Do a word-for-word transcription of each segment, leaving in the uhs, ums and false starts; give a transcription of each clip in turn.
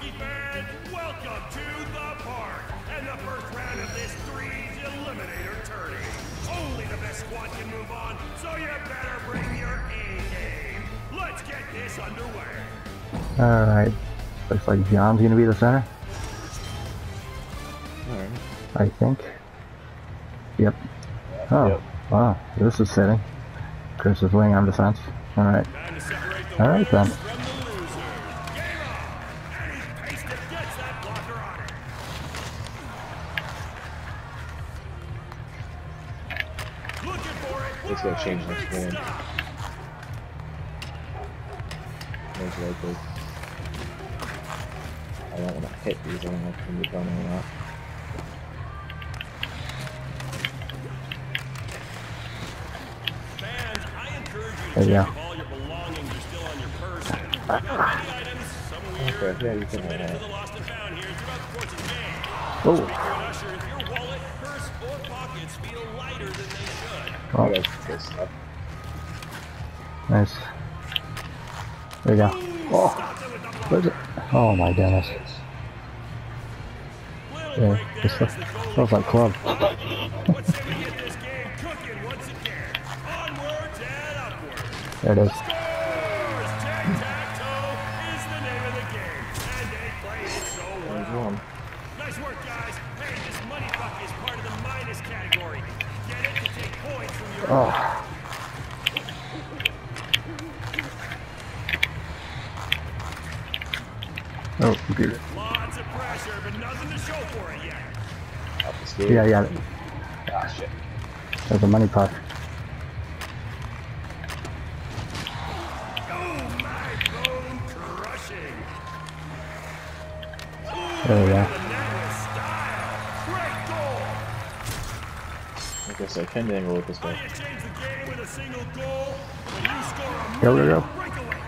hockey fans, welcome to the park and the first round of this threes eliminator tourney. Only the best squad can move on, so you better bring your A game. Let's get this underway. Alright. Looks like John's gonna be the center. Alright. I think. Yep. Oh, Yep. wow. This is fitting. Chris is laying on defense. Alright. Alright then. It's gonna change next game. Most likely. I don't want to hit these, I don't know if I'm gonna be done or not. Fans, I encourage you to There you check go. if all your belongings are still on your person. We got many items, some weird, Okay, yeah, you can submitted have to that. the lost and found here throughout the course of the game. Oh. Make your usher if your wallet, purse, or pockets feel lighter than they should. Oh, I got this stuff. nice. There you go. Oh, what is it? Oh my goodness. Little Yeah, break this there as looks, the goalie smells like club. Let's see if we get this game cooking once again. Onwards and upwards. There it is. Scores! Tic-tac-toe is the name of the game. And they play it so There's well. one. Nice work, guys. Hey, this money buck is part of the minus category. Get it to take points from your Oh. Oh, computer. Lots of pressure, but nothing to show for it yet. Up the skate. Yeah, yeah. Ah, shit. There's a money puck. Oh, my bone crushing. There we go. The net with style. Great goal. I guess I can angle it this How way. do you change the game with a single goal? When you score a Go, go, go. breakaway.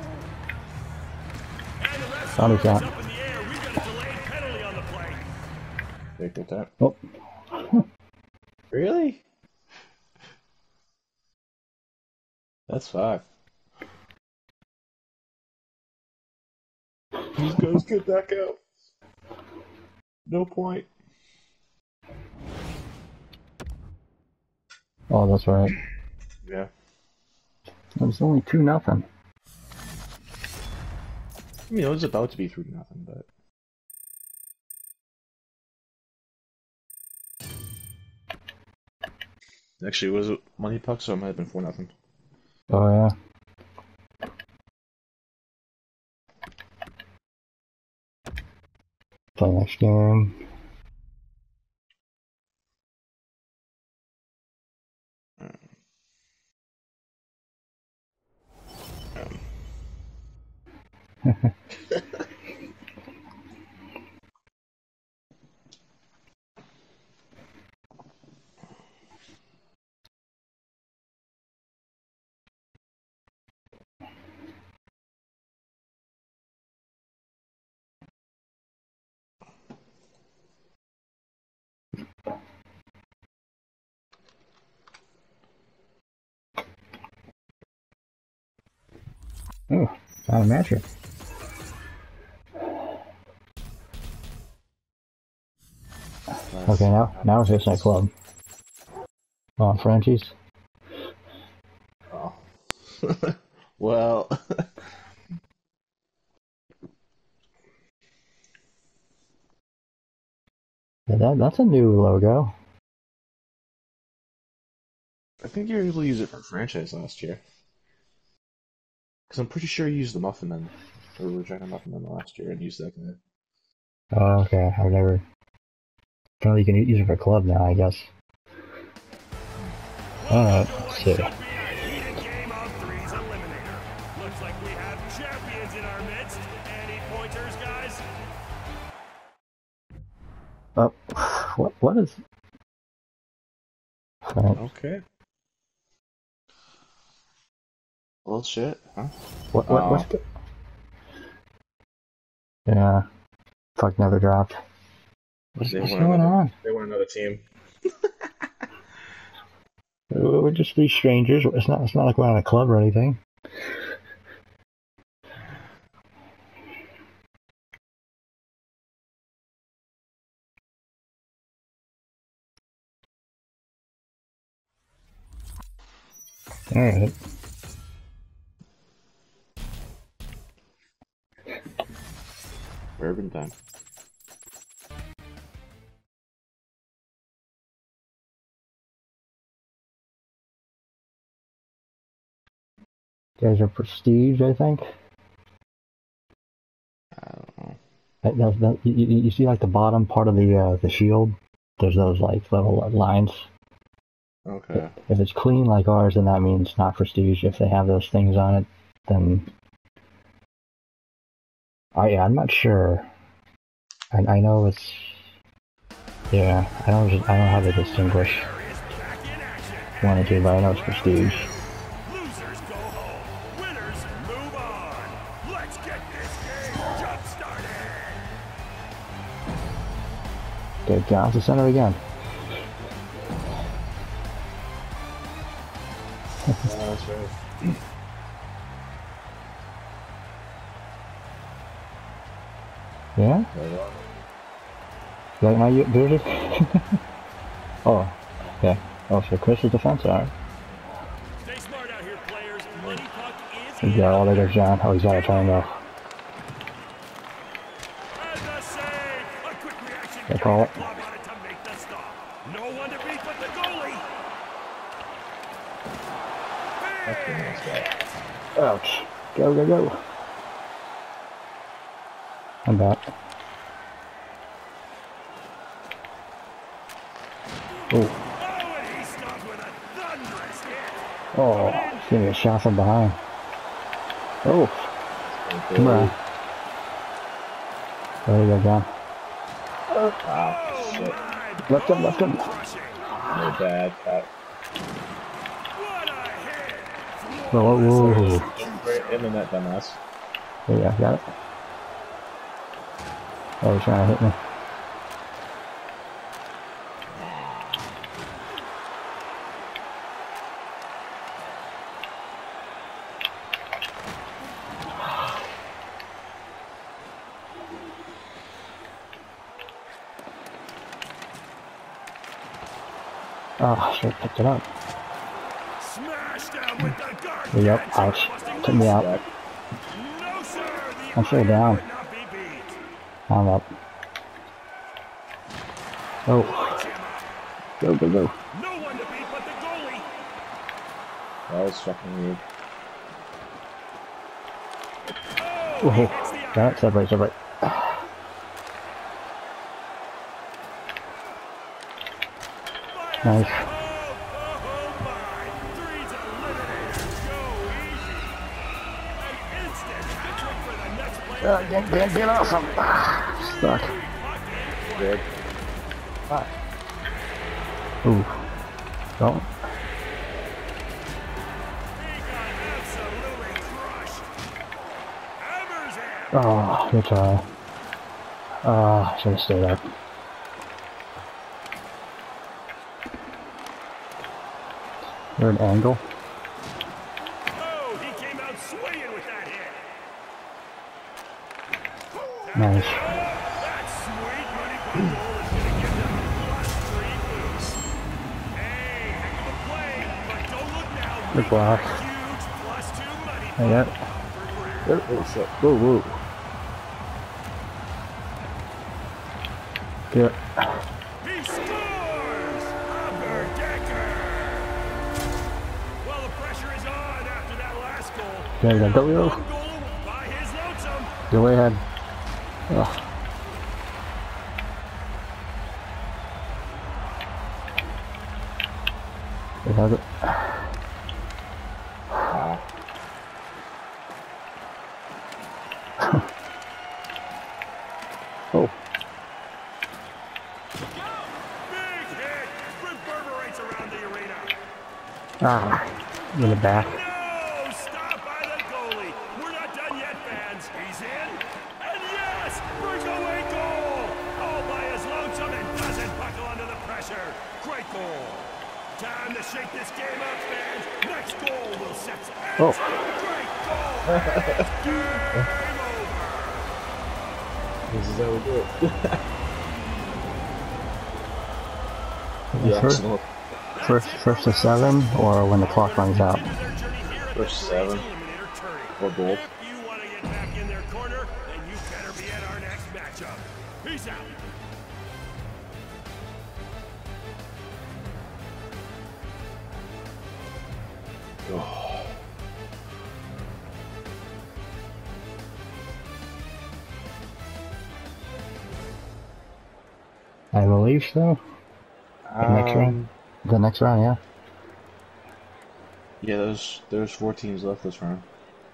And the rest Bounty is shot. up in the air. We've got a delayed penalty on the play. Take your time. Oh. Really? That's five. These guys get back out. No point. Oh, that's right. Yeah. It was only two nothing. I mean, it was about to be three nothing, but actually, was it money puck? So it might have been four nothing. Oh yeah. Play next game. Oh, not a match here. Nice. Okay, now now it's just that club. Oh, Frenchies. Oh. Well. Yeah, that that's a new logo. I think you were able to use it for franchise last year. Because I'm pretty sure you used the Muffin Man, or Regina Muffin Man last year and used that guy. Oh, okay. I've never. Apparently, you can use it for club now, I guess. Alright, let's see. Should be a heated game of threes eliminator. Looks like we have champions in our midst. Any pointers, guys? Oh, what what is? Alright, Okay. Well, shit, huh? what what what's the? Yeah, fuck never dropped. What's, They what's want going another- on? They want another team. We're just these strangers. It's not. It's not like we're on a club or anything. Alright. Bourbon time. Guys are prestige, I think. I don't know. That, that, that, you, you see, like the bottom part of the uh, the shield. There's those like little lines. Okay. If it's clean like ours, then that means not prestige. If they have those things on it, then oh yeah, I'm not sure. I I know it's yeah. I don't just, I don't know how to distinguish one or two, but I know it's prestige. Losers go home. Winners move on. Let's get this game jump started. Get down to center again. Yeah, that's right. Yeah? Is that how you do it? Oh, okay. Oh, so Chris is defense, alright. Stay smart out here, players. Money puck is He's got all there goes John. Oh, he's got a turn though. And the save. A quick reaction. They call it. Glove on it to make the stop. No one to beat but the goalie. Ouch. Go, go, go. I'm back. Oh. Oh, and he stopped with a thunderous hit. Oh, he's gonna get shot from behind. Oh. Come on. There you go, John. Wow, shit. Left him, left him. No bad. That. What a hit. Whoa, whoa, whoa. Right in the net, dumbass. There you go, got it. Oh, he's trying to hit me. Oh, shit, picked it up. Smash down with the guard. Yep, ouch. Took me out. No, sir. The I'm still down. would not be beat. I'm up. Oh. Go, go, go. No one to beat but the goalie. That was fucking weird. Oh, he Whoa. hits the Got it, separate, separate. Nice. Oh, oh, my. Three's eliminated. Go easy. An instant hat trick for the next player. Uh, get, get, get off him. Ah, stuck. Good. Ah. Ooh. Don't. He got absolutely crushed. Evers in. Oh, good try. Ah, should have stayed up. You're an angle. Oh, he came out swinging with that hit. Nice. That sweet money puck goal is going to give them a plus three boost. Hey, heck of a play, but don't look now. Good block. Huge plus two money I got puck it. for grabs. Oh shit. Whoa, whoa. Get it. He scores! Upper Decker! Well, the pressure is on after that last goal. There you go. Go, go. One goal by his lonesome. Go way ahead. Ugh. He has it. Wow. Oh. Big hit! Reverberates around the arena. Ah. In the back. No! Stop by the goalie. We're not done yet, fans. He's in. And yes! Breakaway goal! All by his lonesome and doesn't buckle under the pressure. Great goal. Time to shake this game up, fans. Next goal will set some. Oh. Great goal! fans. Game over. This is how we do it. He's The hurt. Arsenal. first, first to seven, or when the clock runs out? First seven. Or both. If you want to get back in their corner, then you better be at our next matchup. Peace out. Oh. I believe so. The next Um, round? The next round, yeah. Yeah, there's there's four teams left this round.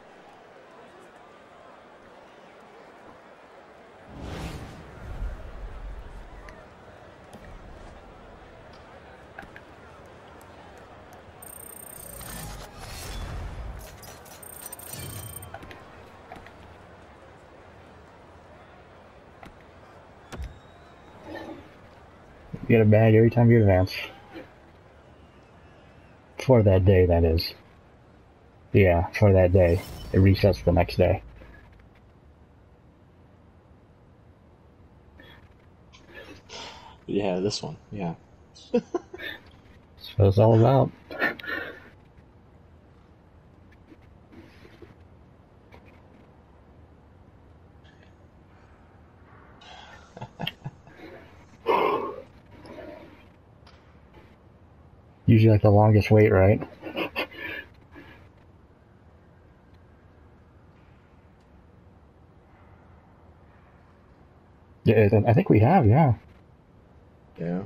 You get a bag every time you advance. For that day, that is. Yeah, for that day. It resets the next day. Yeah, this one. Yeah. That's what it's all about. Usually like the longest wait, right? Yeah, I think we have, yeah. Yeah.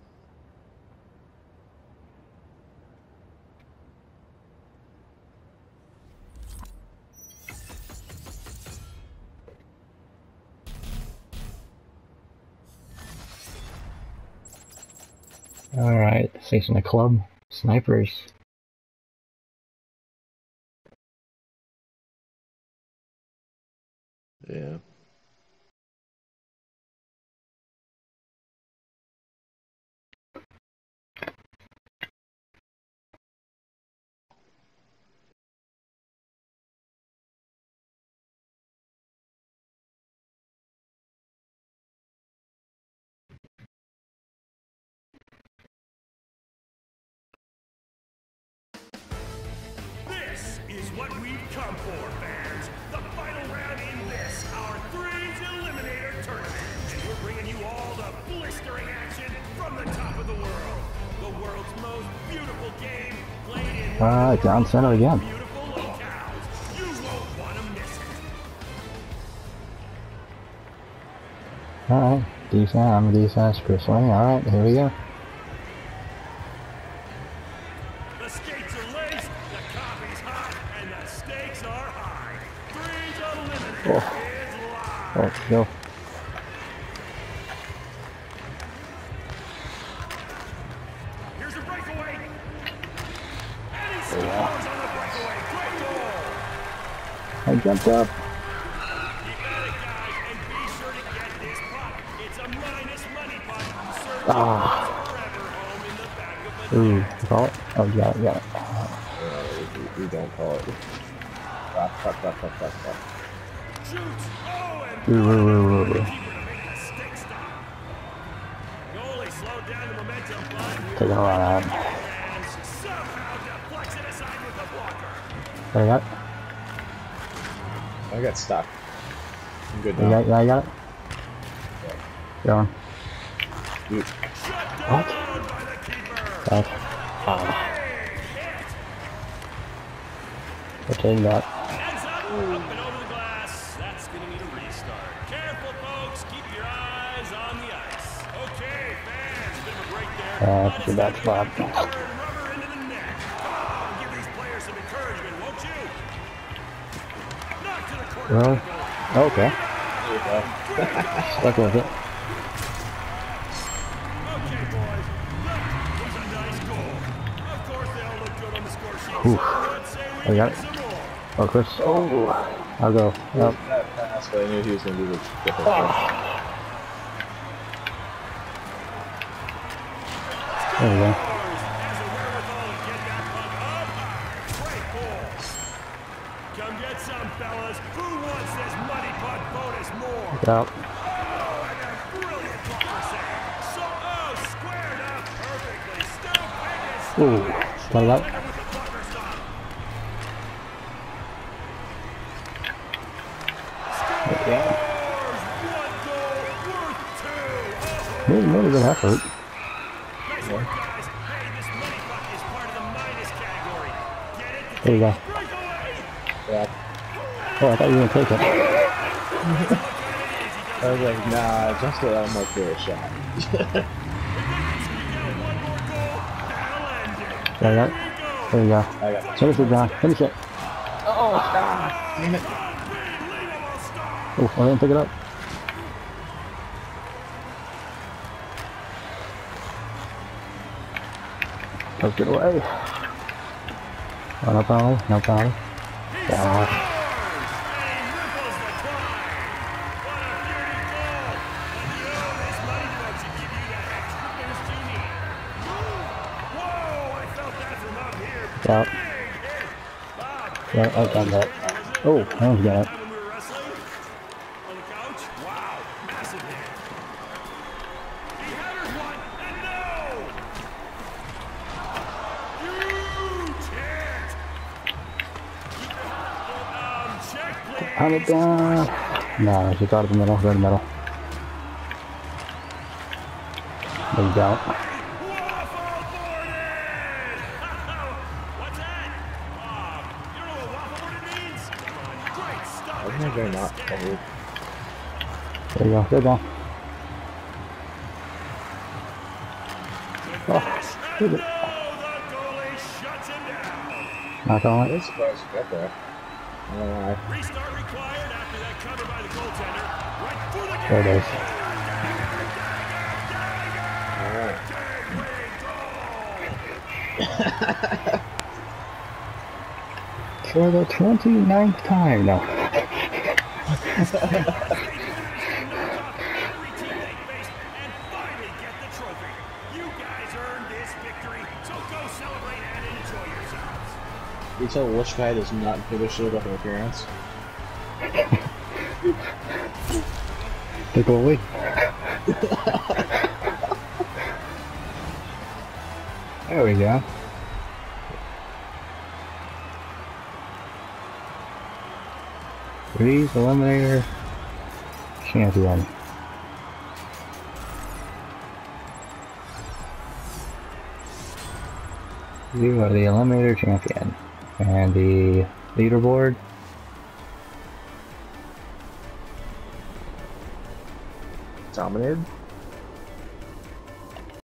Alright, facing the club. Snipers. Yeah. This is what we've come for, fans. The final round in this, our Threes Eliminator Tournament. And we're bringing you all the blistering action from the top of the world. The world's most beautiful game, played in Alright, down center again. beautiful locales. You won't want to miss it. Alright, defense, I'm a defense personally. Alright, here we go. The skates are laced, the coffee's hot, and the stakes are high. Threes Eliminator Oh. is live. Oh, let's go. Here's a breakaway. And he scores on the breakaway. Great goal. I jumped up. Keep at it, guys, and be sure to get this puck. It's a minus money puck. Serves Ah. forever home in the back of the Ooh, net. you call it? Oh, you got it, you got it. Uh, we, we don't call it. Fuck, fuck, fuck, fuck, fuck, fuck. Shoots. Oh, and Ooh, ooh, ooh, ooh. keeper to make the stick stop. Goalie slowed down the momentum, but Take a run at it. and somehow deflects it aside with the blocker. There you got it? I got stuck. I'm good You got now. it? Yeah, you got it? Going. Shut Dude, down What? by the keeper. Back. Big hit. We're taking that. Heads up, up and over the glass. That's gonna need a restart. Careful, folks. Keep your eyes on the ice. Okay, fans, bit of a break there. Uh, But it's it's a bad time to spot. get the third rubber into the net. Come on, give these players some encouragement, won't you? Knock to the corner. Really? Oh, okay. there you go. Stuck with it. Okay, boys. That was a nice goal. Of course, they all look good on the score sheet. Oof. So let's say Oh, we you got get it? some more. Oh, Chris. Oh, I'll go. Yep. That pass, but I knew he was going to do the triple. There we go. Has a wherewithal to get that puck up high. Great ball. Come get some, fellas. Who wants this money puck bonus more? Yep. Oh, and a brilliant blocker save. So, oh, squared up perfectly. Still picking. Ooh, got it out. Yeah. Maybe, maybe good effort. There you go. Yeah. Oh, I thought you were gonna take it. I was like, nah, just let him like for a shot. There you go. There you go. I got it. Finish it, John. Finish it. Oh, ah, damn it. Oh, I didn't pick it up. Let's get away. Oh, no penalty. No penalty. Gosh. Yeah. Yeah, I've done that. Oh, that one's got it. Hunt it down. No, she got it in the middle. Go in the middle. There you go. I think they're not covered. There you go. Good one. Oh, look at it. Not on I it. was surprised you got there. I don't know why. Restart required after that cover by the goaltender. Right through the There it is. For the twenty-ninth time now. You tell which guy does not give a shit about their appearance? The goalie. There we go. Freeze Eliminator Champion. You are the Eliminator Champion. And the leaderboard. Dominated?